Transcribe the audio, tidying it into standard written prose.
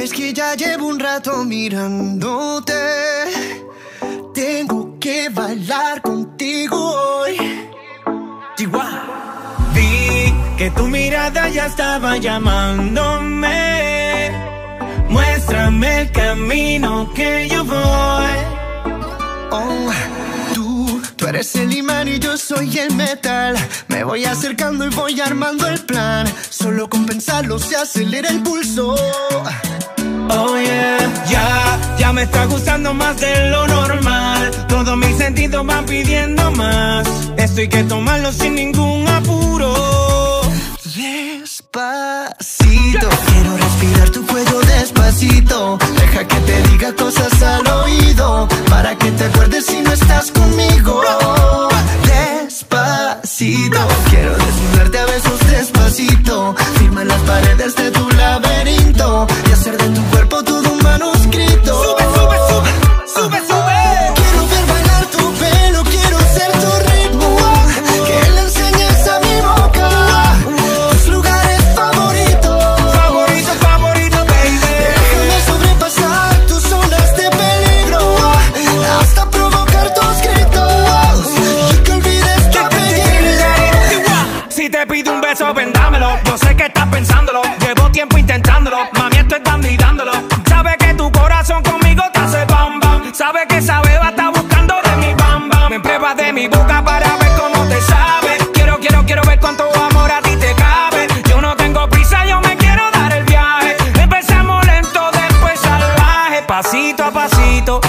Es que ya llevo un rato mirándote. Tengo que bailar contigo hoy. Chihuahua. Vi que tu mirada ya estaba llamándome. Muéstrame el camino que yo voy. Oh, tú eres el imán y yo soy el metal. Me voy acercando y voy armando el plan. Solo con pensarlo se acelera el pulso. Oh yeah, ya me está gustando más de lo normal. Todos mis sentidos van pidiendo más. Esto hay que tomarlo sin ningún apuro. Despacito, quiero respirar tu cuello despacito. Deja que te diga cosas al oído, para que te acuerdes si no estás conmigo. Despacito, quiero desnudarte a besos despacito. Firma las paredes de tu laberinto y hacer de tu cuerpo todo un manuscrito. Sube, sube, sube, sube, sube. Quiero ver bailar tu pelo, quiero ser tu ritmo. Que le enseñes a mi boca tus lugares favoritos. Favorito, favorito, baby. Déjame sobrepasar tus zonas de peligro, hasta provocar tus gritos y que olvides tu apellido. Si te pido un beso, vendámelo. Yo sé que estás pensándolo. Llevo tiempo intentándolo. Mami, estoy dándolo. Sabe que tu corazón conmigo te hace bam bam. Sabe que esa beba está buscando de mi bam bam. Me pruebas de mi boca para ver cómo te sabe. Quiero ver cuánto amor a ti te cabe. Yo no tengo prisa, yo me quiero dar el viaje. Empezamos lento, después salvaje. Pasito a pasito,